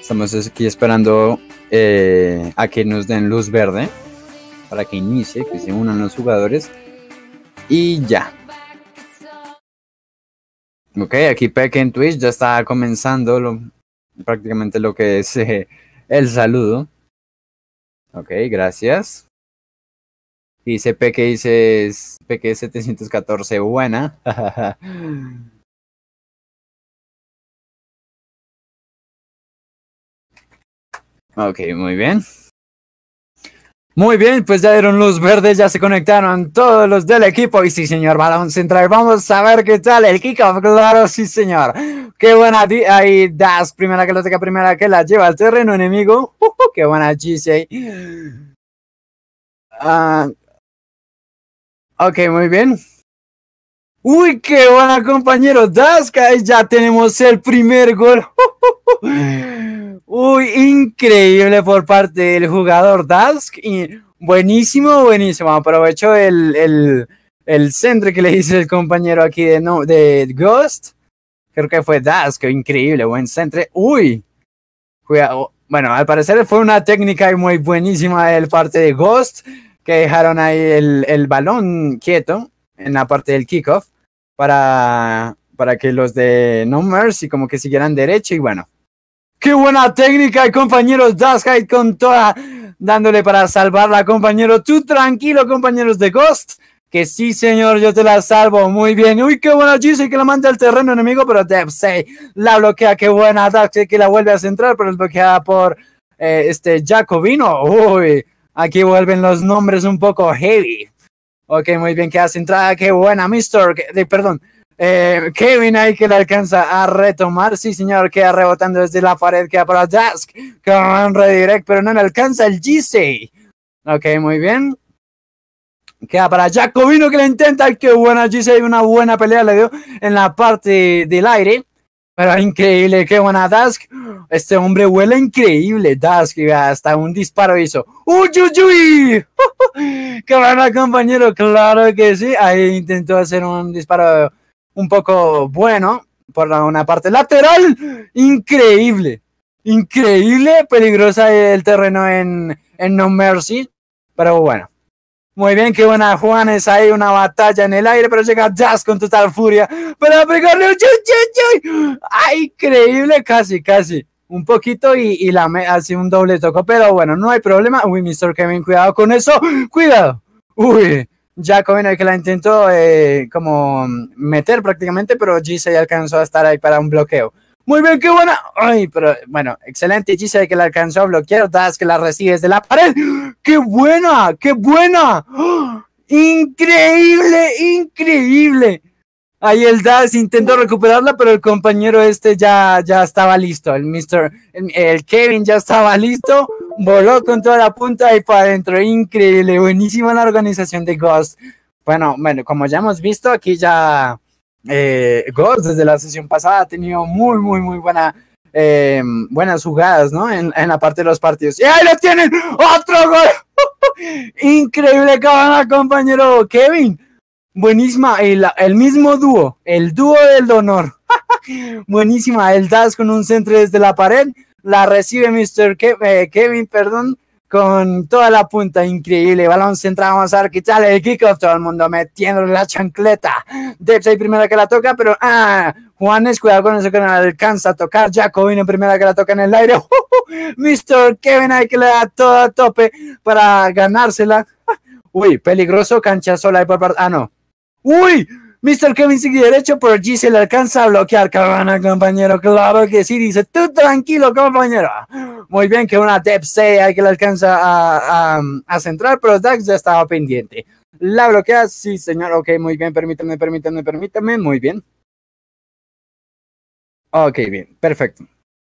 Estamos aquí esperando a que nos den luz verde para que inicie, que se unan los jugadores. Y ya. Ok, aquí Peque en Twitch ya está comenzando prácticamente lo que es el saludo. Ok, gracias. Dice Peque, Peque 714, buena. Ok, muy bien. Muy bien, pues ya dieron luz verde, ya se conectaron todos los del equipo. Y sí, señor, balón central. Vamos a ver qué tal el kickoff. Claro, sí, señor. Qué buena. Ahí Das, primera que lo toca, primera que la lleva al terreno enemigo. Qué buena GC. Ok, muy bien. Uy, qué buena, compañero Das. Ya tenemos el primer gol. Uy, increíble por parte del jugador Dusk. Y buenísimo, buenísimo. Aprovecho el centro que le hice el compañero aquí de Ghost. Creo que fue Dusk. Increíble, buen centro. Uy, cuidado. Bueno, al parecer fue una técnica muy buenísima de parte de Ghost, que dejaron ahí el balón quieto en la parte del kickoff para que los de No Mercy como que siguieran derecho. Y bueno, qué buena técnica, compañeros. Duskhide con toda, dándole para salvarla, compañero. Tú tranquilo, compañeros de Ghost, que sí, señor, yo te la salvo. Muy bien. Uy, qué buena GC que la manda al terreno enemigo, pero Depsey la bloquea. Qué buena Duskhide que la vuelve a centrar, pero es bloqueada por Jacobino. Uy, aquí vuelven los nombres un poco heavy. Ok, muy bien, queda centrada. Qué buena, perdón. Kevin ahí que le alcanza a retomar. Sí, señor, queda rebotando desde la pared. Queda para Dusk con redirect, pero no le alcanza el GC. Ok, muy bien. Queda para Jacobino que le intenta. Qué buena GC, una buena pelea le dio en la parte del aire. Pero increíble, qué buena Dusk. Este hombre huele increíble. Dusk, hasta un disparo hizo. ¡Uy, uy, uy! ¡Qué buena, compañero! Claro que sí. Ahí intentó hacer un disparo un poco bueno por una parte lateral. Increíble. Increíble, peligrosa el terreno en No Mercy. Pero bueno. Muy bien, qué buena Juanes, ahí una batalla en el aire, pero llega Jazz con total furia para pegarle un ¡ay, increíble! Casi, un poquito y hace un doble toco, pero bueno, no hay problema. Uy, Mr. Kevin, cuidado con eso, cuidado. Uy, Jacobino que la intentó como meter prácticamente, pero Giselle alcanzó a estar ahí para un bloqueo. Muy bien, qué buena. Ay, pero bueno, excelente Giselle que la alcanzó a bloquear. Das que la recibe desde la pared. ¡Qué buena! ¡Qué buena! ¡Oh! ¡Increíble! ¡Increíble! Ahí el Das intentó recuperarla, pero el compañero ya estaba listo. El Kevin ya estaba listo. Voló con toda la punta y para adentro. Increíble. Buenísima la organización de Ghost. Bueno, como ya hemos visto, aquí ya Ghost desde la sesión pasada ha tenido muy buenas jugadas, ¿no? En la parte de los partidos. ¡Y ahí lo tienen! ¡Otro gol! Increíble, cabana, compañero Kevin. Buenísima, el mismo dúo, el dúo del honor. Buenísima, el Das con un centro desde la pared. La recibe Kevin, perdón, con toda la punta. Increíble, balón centrado, vamos a ver qué tal el kickoff, todo el mundo metiéndole la chancleta. Depsey primera que la toca, pero Juanes, cuidado con eso que no alcanza a tocar. Jacobino primera que la toca en el aire. Mr. Kevin ahí que le da todo a tope para ganársela. Uy, peligroso, cancha sola ahí por parte. No. Uy, Mr. Kevin sigue derecho, pero G se le alcanza a bloquear. Cabana, compañero, claro que sí. Dice, tú tranquilo, compañero. Muy bien, que una Depsey hay que le alcanza a centrar, pero Dax ya estaba pendiente. La bloquea, sí, señor. Ok, muy bien, permítame. Muy bien. Ok, bien, perfecto.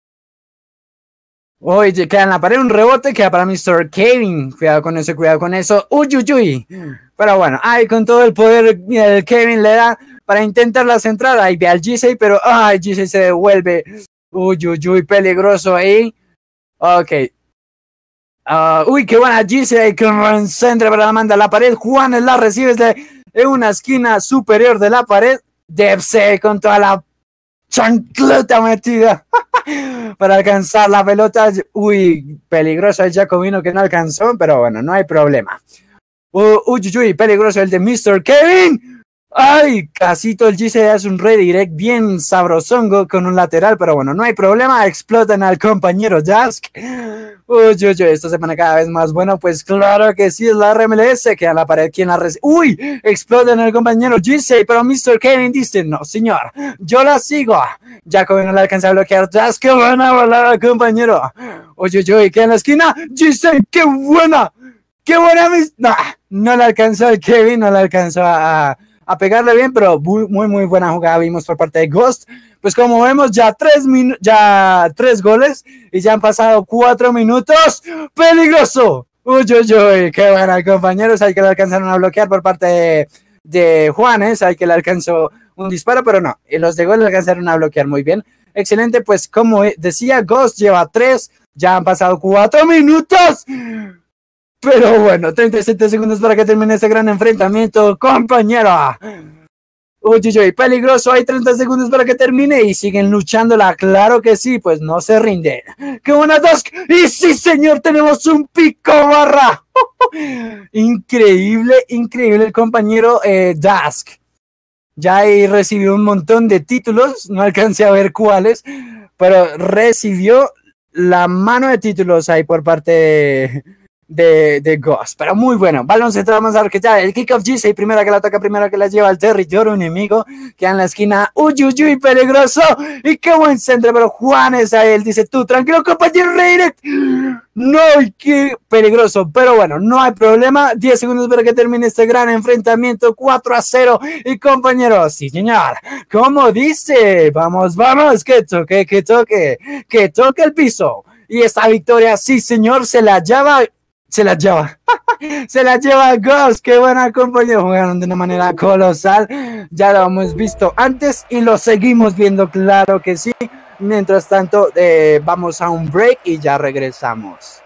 Oye, queda en la pared un rebote, queda para Mr. Kevin. Cuidado con eso. Uy, uy, uy. Pero bueno, ahí con todo el poder el Kevin le da para intentar la centrada. Ahí ve al G6, pero G6 se devuelve. Uy, uy, uy, peligroso ahí. Ok. Uy, qué buena G6 que centra para la manda a la pared. Juanes la recibe desde una esquina superior de la pared. Depsey con toda la chancleta metida para alcanzar la pelota. Uy, peligroso el Jacobino que no alcanzó, pero bueno, no hay problema. Uy, peligroso el de Mr. Kevin. Ay, casito el GC hace un redirect bien sabrosongo con un lateral, pero bueno, no hay problema, explotan al compañero Dusk. Uy, esto se pone cada vez más bueno, pues claro que sí, es la RMLS, que a la pared quien la recibe. Uy, explotan al compañero GC, pero Mr. Kevin dice, no señor, yo la sigo. Jacob no le alcanza a bloquear, Dusk, qué buena volada, compañero. Uy, queda en la esquina, GC, qué buena. ¡Qué buena! No le alcanzó el Kevin, no le alcanzó a pegarle bien, pero muy buena jugada vimos por parte de Ghost. Pues como vemos, ya 3 goles y ya han pasado 4 minutos. ¡Peligroso! Uy, qué buena, compañeros. Hay que le alcanzaron a bloquear por parte de Juanes. Hay que le alcanzó un disparo, pero no. Y los de gol le alcanzaron a bloquear muy bien. Excelente, pues como decía, Ghost lleva 3. Ya han pasado 4 minutos. Pero bueno, 37 segundos para que termine este gran enfrentamiento, compañero. Uy, peligroso, hay 30 segundos para que termine y siguen luchándola, claro que sí, pues no se rinden. ¡Qué buena Dusk! Y sí, señor, tenemos un pico barra. Increíble el compañero Dusk. Ya ahí recibió un montón de títulos, no alcancé a ver cuáles, pero recibió la mano de títulos ahí por parte de Ghost, pero muy bueno. Balón central, vamos a ver qué tal. El kick of GC, primera que la toca, primera que la lleva al territorio enemigo, queda en la esquina. Uy, peligroso. Y qué buen centro, pero Juanes a él dice, tú, tranquilo, compañero redirect. No, qué peligroso, pero bueno, no hay problema. 10 segundos para que termine este gran enfrentamiento, 4-0. Y compañeros, sí señor, como dice, vamos, que toque el piso. Y esta victoria, sí señor, se la lleva Ghost. Qué buena compañía, jugaron de una manera colosal, ya lo hemos visto antes y lo seguimos viendo, claro que sí. Mientras tanto, vamos a un break y ya regresamos.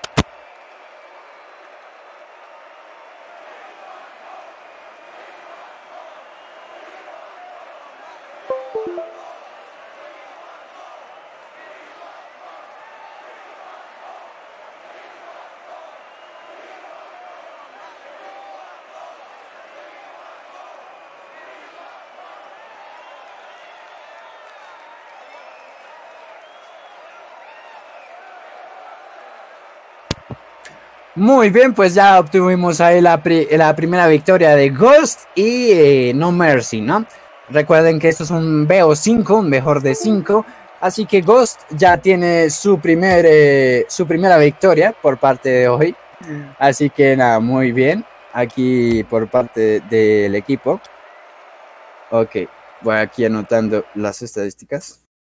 Muy bien, pues ya obtuvimos ahí la primera victoria de Ghost y No Mercy, ¿no? Recuerden que esto es un BO5, un mejor de 5, así que Ghost ya tiene su primera victoria por parte de hoy. Así que nada, muy bien, aquí por parte del equipo. Ok, voy aquí anotando las estadísticas.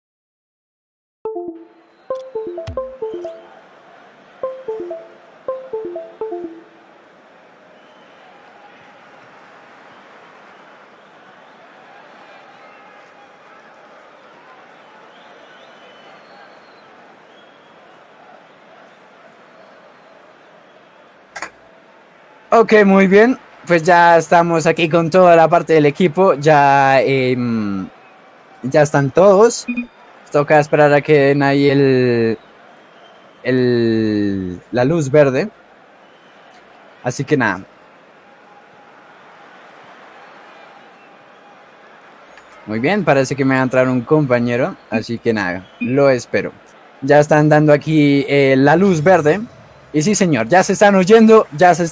Ok, muy bien, pues ya estamos aquí con toda la parte del equipo, ya están todos. Toca esperar a que den ahí la luz verde. Así que nada. Muy bien, parece que me va a entrar un compañero, así que nada, lo espero. Ya están dando aquí la luz verde. Y sí, señor, ya se están uniendo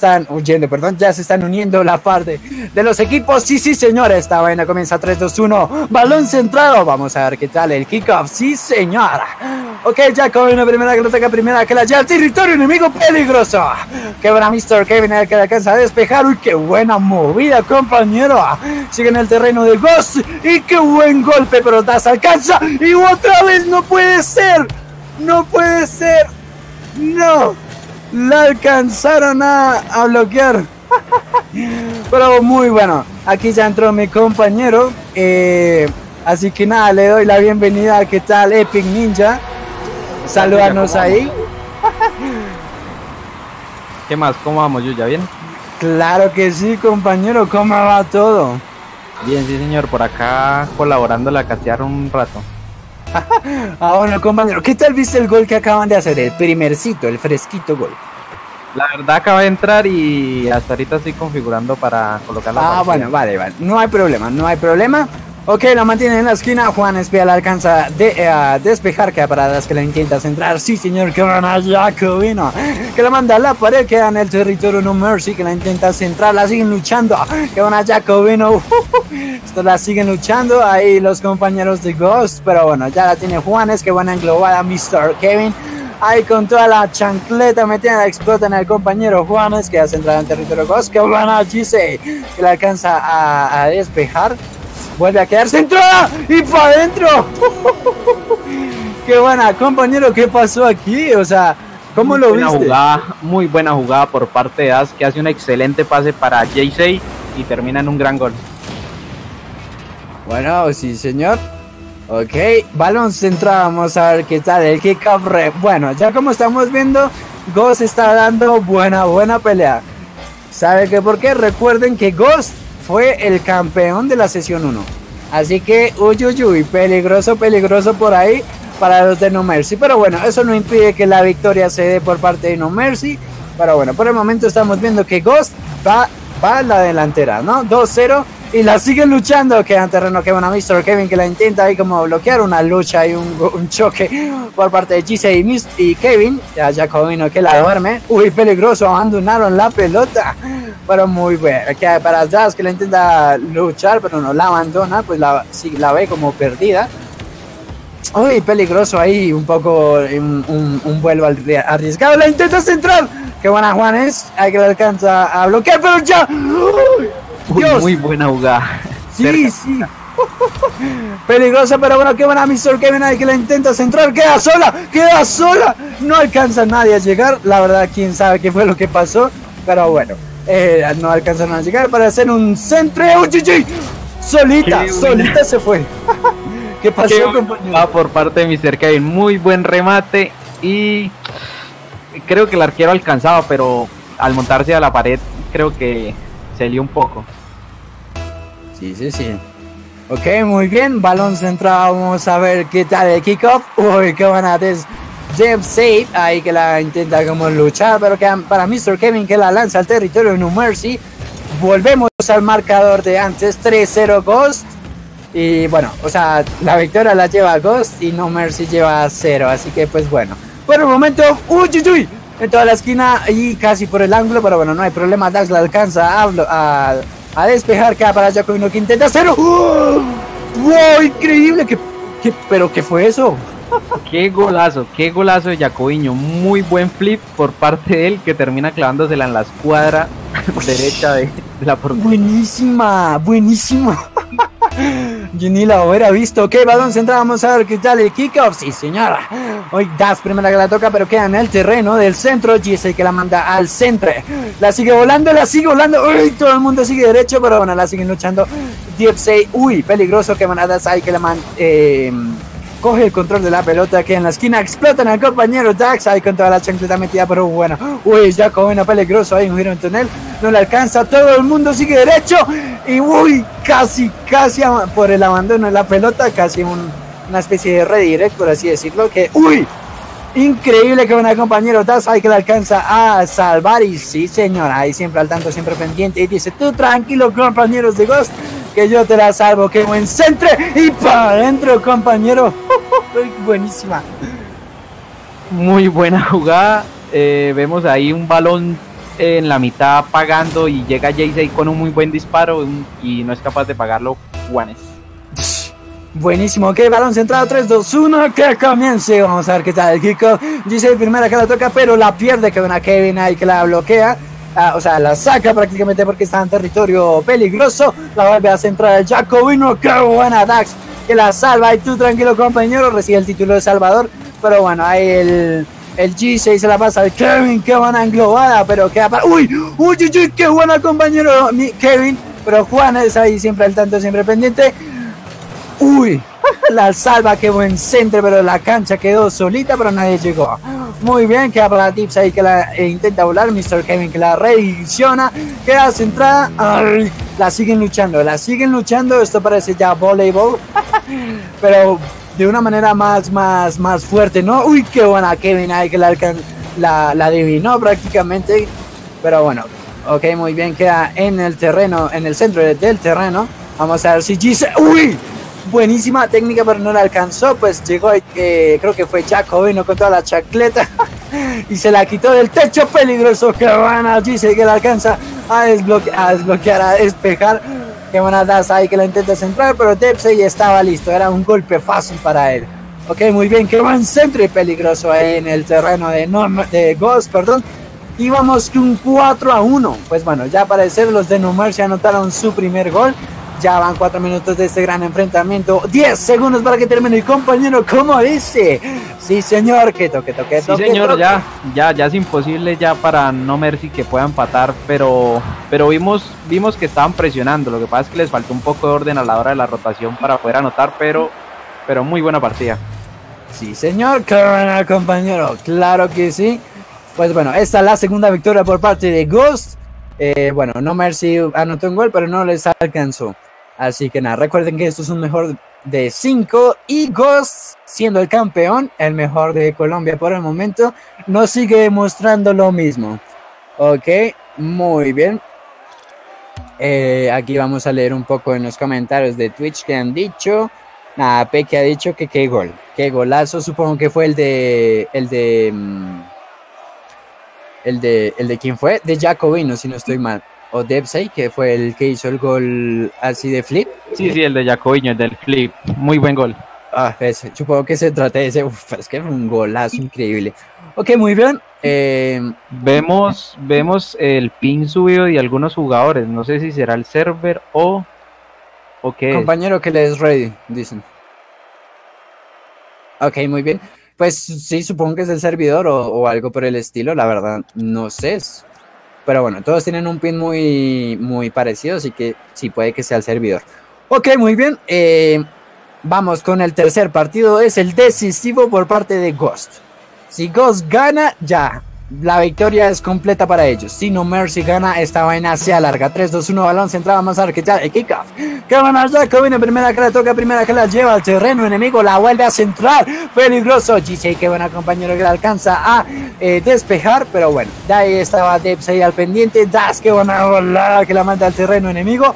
la parte de los equipos. Sí, señor, esta vaina comienza 3-2-1. Balón centrado, vamos a ver qué tal el kickoff. Sí, señor. Ok, ya con una primera que lo toca, primera que la lleva al territorio enemigo, peligroso. Qué buena Mr. Kevin, el que le alcanza a despejar. Uy, qué buena movida, compañero. Sigue en el terreno de Ghost. Y qué buen golpe, pero Das alcanza. Y otra vez no puede ser. No. La alcanzaron a bloquear. Pero muy bueno. Aquí ya entró mi compañero. Así que nada, le doy la bienvenida. ¿Qué tal, Epic Ninja? Salúdanos ahí. ¿Qué más? ¿Cómo vamos, Yuya? ¿Bien? Claro que sí, compañero. ¿Cómo va todo? Bien, sí, señor. Por acá colaborando a castear un rato. Ah, bueno, compañero, ¿qué tal viste el gol que acaban de hacer? El primercito, el fresquito gol. La verdad acaba de entrar y hasta ahorita estoy configurando para colocar la Ah, partida. bueno, vale. No hay problema, no hay problema. Ok, la mantiene en la esquina. Juan Espía la alcanza a despejar. Queda paradas que la intenta centrar. Sí, señor, que van a Jacobino. Que la manda a la pared. Queda en el territorio No Mercy. Que la intenta centrar. La siguen luchando. Que van a Jacobino. Esto la siguen luchando. Ahí los compañeros de Ghost. Pero bueno, ya la tiene Juanes. Que van a englobar a Mr. Kevin. Ahí con toda la chancleta metida, explotan al compañero Juanes. Que hace entrar en territorio Ghost. Que van a Gisei. Que la alcanza a despejar. Vuelve a quedar centrada y para adentro. Qué buena, compañero, ¿qué pasó aquí? O sea, ¿cómo lo viste? Muy buena jugada por parte de As, que hace un excelente pase para J6 y termina en un gran gol. Bueno, sí, señor. Ok, balón centrado, vamos a ver qué tal el kickoff. Bueno, ya como estamos viendo, Ghost está dando buena pelea. ¿Sabe qué por qué? Recuerden que Ghost fue el campeón de la sesión 1. Así que, uy, peligroso por ahí para los de No Mercy. Pero bueno, eso no impide que la victoria se dé por parte de No Mercy. Pero bueno, por el momento estamos viendo que Ghost va a la delantera, ¿no? 2-0 y la siguen luchando. Queda en terreno que van a Mr. Kevin, que la intenta ahí como bloquear una lucha y un choque por parte de Gisei y Kevin. Ya Jacobino que la duerme. Uy, peligroso, abandonaron la pelota. Pero muy bueno, queda para atrás que la intenta luchar, pero no la abandona, pues la ve como perdida. Uy, peligroso ahí, un poco un vuelo arriesgado. La intenta centrar. Qué buena Juanes, hay que la alcanza a bloquear, pero ya. Dios. Muy buena jugada. Sí. Peligrosa, pero bueno, qué buena Mr. Kevin ahí que la intenta centrar. Queda sola. No alcanza nadie a llegar. La verdad, quién sabe qué fue lo que pasó. Pero bueno, no alcanzaron a llegar para hacer un centro. Solita se fue. ¿Qué pasó, compañero? Por parte de Mr. Kevin, muy buen remate y creo que el arquero alcanzaba, pero al montarse a la pared creo que se lió un poco. Sí. Ok, muy bien, balón centrado, vamos a ver qué tal el kickoff. Uy, qué buena jump save, ahí que la intenta como luchar, pero queda para Mr. Kevin que la lanza al territorio de No Mercy. Volvemos al marcador de antes, 3-0 Ghost. Y bueno, o sea, la victoria la lleva Ghost y No Mercy lleva 0, así que pues bueno. Por el momento, uy, en toda la esquina y casi por el ángulo, pero bueno, no hay problema, Dax la alcanza a despejar, queda para Jacobino que intenta 0. ¡Wow! Increíble, pero ¿qué fue eso? Qué golazo de Jacobinho, muy buen flip por parte de él que termina clavándosela en la escuadra derecha de la portería. Buenísima. Yo ni la hubiera visto. Ok, balón centrado, vamos a ver qué tal el kickoff. Sí, señora. Hoy Das primera que la toca, pero queda en el terreno del centro. Gisei que la manda al centro. La sigue volando. Uy, todo el mundo sigue derecho, pero bueno, la siguen luchando. Gisei, uy, peligroso que van a Das ahí que la coge el control de la pelota, que en la esquina explotan al compañero Dax ahí con toda la chancleta metida, pero bueno, uy, Jacobino peligroso ahí, un giro en túnel, no le alcanza, todo el mundo sigue derecho y uy, casi por el abandono de la pelota, casi una especie de redirect, por así decirlo, que uy, increíble que buena compañero Dax ahí que le alcanza a salvar y sí señora, ahí siempre al tanto, siempre pendiente y dice, tú tranquilo compañeros de Ghost, que yo te la salvo, que buen centro y para adentro compañero. Buenísima, muy buena jugada. Vemos ahí un balón en la mitad apagando y llega J6 con un muy buen disparo y no es capaz de pagarlo Juanes. Buenísimo, ok, balón centrado, 3, 2, 1, que comience. Vamos a ver qué tal el kickoff. Gisei primera que la toca, pero la pierde, que una Kevin ahí que la bloquea. O sea, la saca prácticamente porque está en territorio peligroso. La vuelve a centrar el Jacobino. ¡Qué buena Dax! Que la salva. Y tú tranquilo compañero, recibe el título de Salvador. Pero bueno, ahí el Gisei se la pasa al Kevin. ¡Qué buena englobada! Pero queda para... ¡Uy! ¡Qué buena compañero Kevin! Pero Juan es ahí siempre al tanto, siempre pendiente. ¡Uy! La salva, qué buen centro, pero la cancha quedó solita, pero nadie llegó. Muy bien, queda para la Tips ahí que la intenta volar. Mr. Kevin que la redirecciona, queda centrada. ¡Ay! La siguen luchando. Esto parece ya voleibol. Pero de una manera más fuerte, ¿no? Uy, qué buena Kevin ahí que la adivinó prácticamente. Pero bueno, ok, muy bien, queda en el terreno, en el centro del terreno. Vamos a ver si Gisei, uy, buenísima técnica, pero no la alcanzó. Pues llegó, creo que fue Jacobino con toda la chacleta y se la quitó del techo. Peligroso, que buena Gisei que la alcanza a desbloquear, a despejar. Qué buena Daza ahí que la intenta centrar, pero Dempsey estaba listo, era un golpe fácil para él. Ok, muy bien, qué buen centro y peligroso ahí en el terreno de Ghost, perdón. Y vamos con 4-1. Pues bueno, ya parecer los de No Mercy anotaron su primer gol. Ya van 4 minutos de este gran enfrentamiento. 10 segundos para que termine el compañero. ¿Cómo dice? Sí, señor. Que toque. Sí, señor. Ya es imposible ya para No Mercy que pueda empatar. Pero vimos que estaban presionando. Lo que pasa es que les faltó un poco de orden a la hora de la rotación para poder anotar. Pero muy buena partida. Sí, señor. Qué buena, compañero. Claro que sí. Pues bueno, esta es la segunda victoria por parte de Ghost. Bueno, No Mercy anotó un gol, pero no les alcanzó. Así que nada, recuerden que esto es un mejor de 5 y Ghost, siendo el campeón, el mejor de Colombia por el momento, nos sigue mostrando lo mismo. Ok, muy bien. Aquí vamos a leer un poco en los comentarios de Twitch que han dicho. Nada, Peque ha dicho que qué gol, qué golazo. Supongo que fue el de quién fue, de Jacobino, si no estoy mal, o Dempsey, que fue el que hizo el gol así de flip. Sí, el de Jacobino, el del flip, muy buen gol. Supongo que se trata de ese, es que fue un golazo increíble. Ok, muy bien. Vemos el pin subido de algunos jugadores, no sé si será el server o qué. Compañero que le es ready, dicen. Ok, muy bien. Pues sí, supongo que es el servidor o algo por el estilo, la verdad, no sé. Pero bueno, todos tienen un pin muy parecido, así que sí puede que sea el servidor. Ok, muy bien. Vamos con el tercer partido, es el decisivo por parte de Ghost. Si Ghost gana, ya, la victoria es completa para ellos. Si No Mercy gana, esta vaina se alarga. 3-2-1, balón centrado, vamos a ver qué tal el kickoff. Que van a Jacobino, primera que la toca, primera que la lleva al terreno enemigo, la vuelve a centrar. Peligroso, Gisei, que buena compañero que la alcanza a despejar, pero bueno, de ahí estaba Dempsey al pendiente. Das, que buena volada que la manda al terreno enemigo.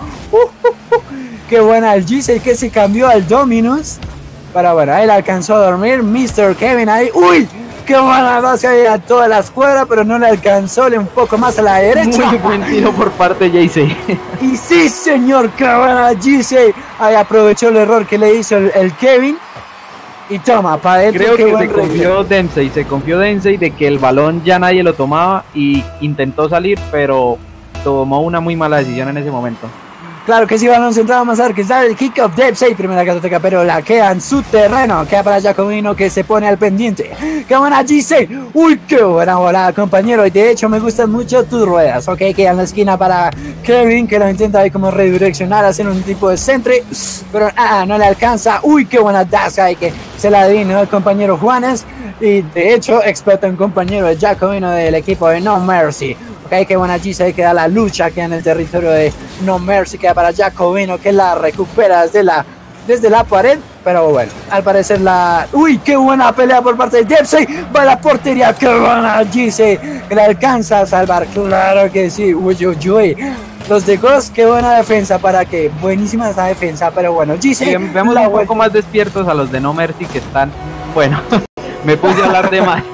Qué buena el Gisei que se cambió al Dominus. Pero bueno, él alcanzó a dormir. Mr. Kevin ahí. ¡Uy! ¡Qué buena base a toda la escuadra! Pero no le alcanzó, un poco más a la derecha. Muy buen tiro por parte de Gisei. Y sí, señor, qué buena Gisei. Ahí aprovechó el error que le hizo el Kevin. Y toma, para adentro. Creo que se confió Dempsey de que el balón ya nadie lo tomaba y intentó salir, pero tomó una muy mala decisión en ese momento. Claro que sí, balón centrado, vamos a ver que está el kick of Dempsey, primera cartoteca, pero la queda en su terreno, queda para Jacobino que se pone al pendiente. ¡Qué buena Gisei! ¡Uy, qué buena volada, compañero! Y de hecho me gustan mucho tus ruedas, ok, queda en la esquina para Kevin, que lo intenta ahí como redireccionar, hacer un tipo de centre, pero no le alcanza. ¡Uy, qué buena daza! Y que se la adivinó el compañero Juanes, y de hecho explota un compañero de Jacobino del equipo de No Mercy. Ok, qué buena Gisei que da la lucha que en el territorio de No Mercy, queda para Jacobino que la recupera desde la pared, pero bueno, al parecer ¡uy, qué buena pelea por parte de Dempsey! Va a la portería, qué buena Gisei que la alcanza a salvar, claro que sí. Uy. Los de Ghost, qué buena defensa, para que buenísima esa defensa, pero bueno, Gisei. Vemos un poco más despiertos a los de No Mercy que están, bueno, me puse a hablar de más.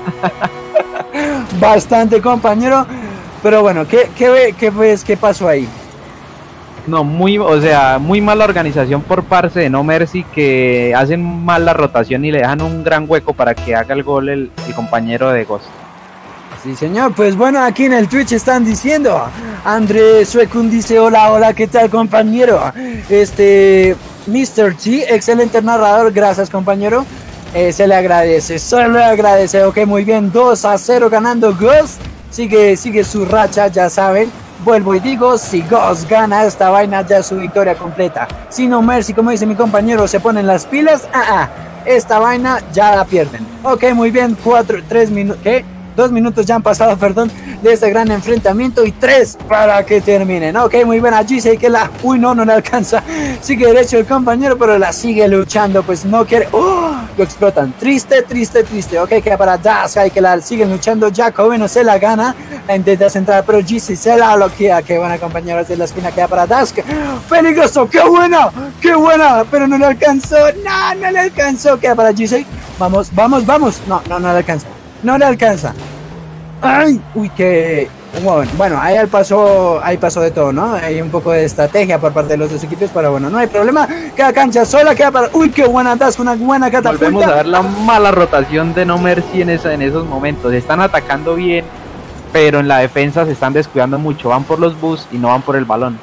Bastante, compañero. Pero bueno, ¿qué pasó ahí? No, muy mala organización por parte de No Mercy, que hacen mal la rotación y le dejan un gran hueco para que haga el gol el compañero de Ghost. Sí, señor, pues bueno, aquí en el Twitch están diciendo, Andrés Suecun dice, hola, ¿qué tal, compañero? Mr. G, excelente narrador, gracias, compañero. Se le agradece, ok, muy bien, 2-0 ganando Ghost. Sigue su racha, ya saben. Vuelvo y digo, si Ghost gana esta vaina, ya es su victoria completa. Si No Mercy, como dice mi compañero, se ponen las pilas, esta vaina ya la pierden. Ok, muy bien, 2 minutos ya han pasado, perdón, de este gran enfrentamiento, y 3 para que terminen. Ok, muy bien, allí sé que no le alcanza. Sigue derecho el compañero, pero la sigue luchando, pues no quiere. ¡Oh! lo explotan. Triste, triste, triste. Ok, queda para Dusk, hay que la siguen luchando. Jacoby no se la gana, la intenta centrar, pero GC se la bloquea. Qué buena, compañeros de la esquina, queda para Dusk. Peligroso, qué buena, pero no le alcanzó. No le alcanzó, queda para GC. Vamos. No le alcanza. No le alcanza. Ay, uy, que bueno, ahí pasó de todo, ¿no? Hay un poco de estrategia por parte de los dos equipos, pero bueno, no hay problema. Queda cancha sola, queda para... Uy, qué buena Dusk, una buena catapulta. Volvemos a ver la mala rotación de No Mercy en esos momentos. Están atacando bien, pero en la defensa se están descuidando mucho. Van por los bus y no van por el balón.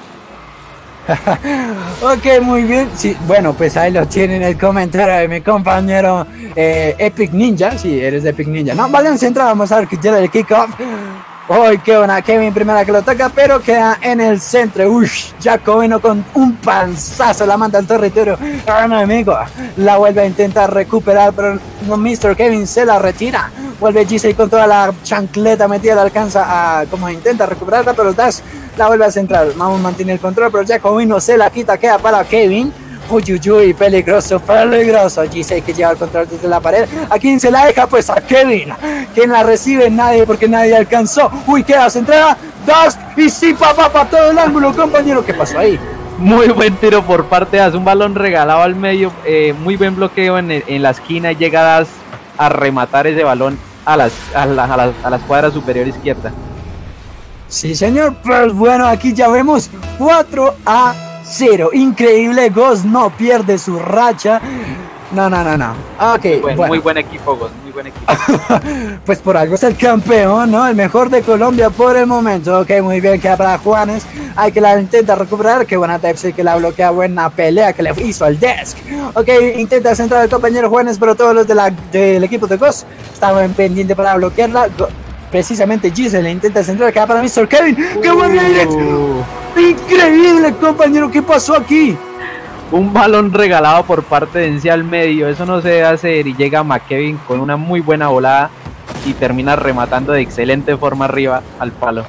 Ok, muy bien. Sí, bueno, pues ahí lo tienen el comentario de mi compañero Epic Ninja. Sí, eres de Epic Ninja. No, balón central, vamos a ver que tiene el kickoff. ¡Uy, qué buena! Kevin primera que lo toca, pero queda en el centro. ¡Uy! Jacobino con un panzazo la manda al territorio enemigo. La vuelve a intentar recuperar, pero no, Mr. Kevin se la retira. Vuelve GC con toda la chancleta metida, la alcanza a... como intenta recuperarla, pero Dash la vuelve a centrar. Aún mantiene el control, pero Jacobino se la quita, queda para Kevin. Uy, peligroso. GC que lleva el control desde la pared. ¿A quién se la deja? Pues a Kevin. ¿Quién la recibe? Nadie, porque nadie alcanzó. Uy, queda centrada. Dusk y sí, papá, para todo el ángulo, compañero. ¿Qué pasó ahí? Muy buen tiro por parte de Dusk. Un balón regalado al medio. Muy buen bloqueo en la esquina. Llega Dusk a rematar ese balón a las cuadras superior izquierda. Sí, señor. Pues bueno, aquí ya vemos 4-0. Increíble, Ghost no pierde su racha. No. Ok, bueno. Muy buen equipo, Ghost, muy buen equipo. Pues por algo es el campeón, ¿no? El mejor de Colombia por el momento. Ok, muy bien, queda para Juanes. Hay que la intenta recuperar. Qué buena Type-C que la bloquea. Buena pelea que le hizo al Desk. Ok, intenta centrar el compañero Juanes, pero todos los del equipo de Ghost estaban pendientes para bloquearla. Precisamente Giselle intenta centrar, queda para Mr. Kevin. ¡Qué buen direct! Increíble, compañero, ¿qué pasó aquí? Un balón regalado por parte de Ense al medio, eso no se debe hacer, y llega McKevin con una muy buena volada y termina rematando de excelente forma arriba al palo.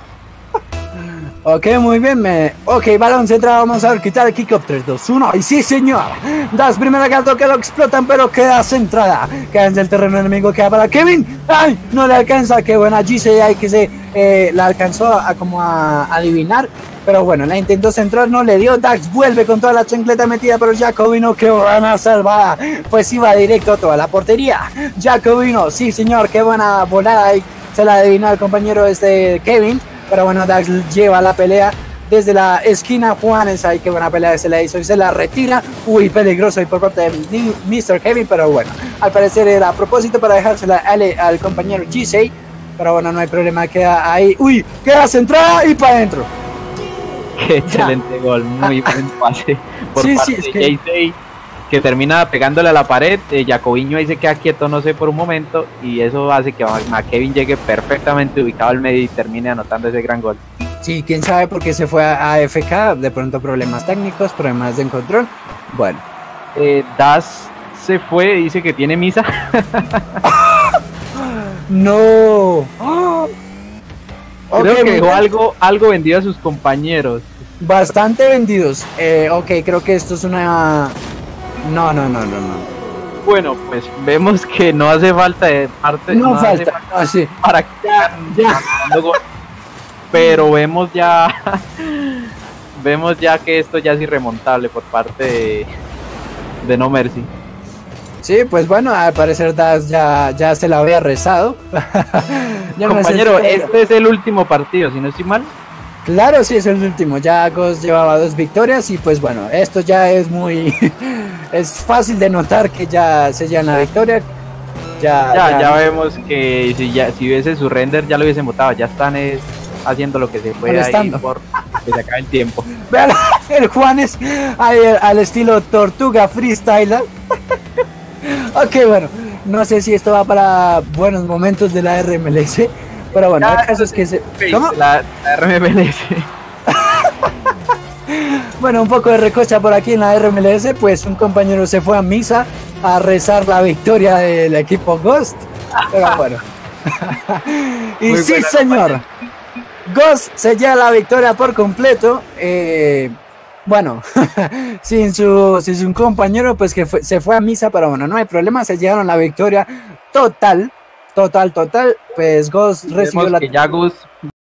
Ok, muy bien, ok, balón centrado, vamos a ver, quitar el kickoff, 3, 2, 1, y sí señor, Das primera gato que lo explotan, pero queda centrada, queda en el terreno enemigo, queda para Kevin, ay, no le alcanza, qué buena GC ahí que se la alcanzó a adivinar, pero bueno, la intentó centrar, no le dio. Dax vuelve con toda la chancleta metida, pero Jacobino, qué buena salvada, pues iba directo a toda la portería. Jacobino, sí señor, qué buena volada, y se la adivinó el compañero Kevin, pero bueno, Dax lleva la pelea desde la esquina. Juanes, ahí qué buena pelea se la hizo y se la retira. Uy, peligroso y por parte de Mr. Kevin, pero bueno, al parecer era a propósito para dejársela al compañero GC, pero bueno, no hay problema, queda ahí. Uy, queda centrada y para adentro. Qué excelente gol, muy buen pase por parte de JC, que termina pegándole a la pared. Jacobinho ahí se queda quieto, no sé, por un momento, y eso hace que Kevin llegue perfectamente ubicado al medio y termine anotando ese gran gol. Sí, quién sabe por qué se fue a AFK, de pronto problemas técnicos, problemas de control. Bueno, Das se fue, dice que tiene misa. No. Creo que dejó algo vendido a sus compañeros. Bastante vendidos. Ok, creo que esto es una... No. Bueno, pues vemos que no hace falta de parte. No falta. Sí. Para que ya. Pero vemos ya que esto ya es irremontable por parte de No Mercy. Sí, pues bueno, al parecer Das ya se la había rezado. Compañero, este es el último partido, si no estoy mal. Claro, sí, es el último. Ya Ghost llevaba 2 victorias y pues bueno, esto ya es muy... es fácil de notar que ya se llevan la victoria. Ya vemos que si hubiese su render ya lo hubiesen votado. Ya están haciendo lo que se puede ahí por que se acabe el tiempo. Vean el Juanes al estilo Tortuga Freestyler. Ok, bueno, no sé si esto va para buenos momentos de la RMLS, pero bueno, el caso es que se... ¿Cómo? La RMLS. Bueno, un poco de recocha por aquí en la RMLS, pues un compañero se fue a misa a rezar la victoria del equipo Ghost, pero bueno. Y muy sí, señor, compañero. Ghost se lleva la victoria por completo. Bueno, sin su compañero, pues que se fue a misa, pero bueno, no hay problema, se llegaron la victoria total. Pues Ghost recibió Vemos que ya Gus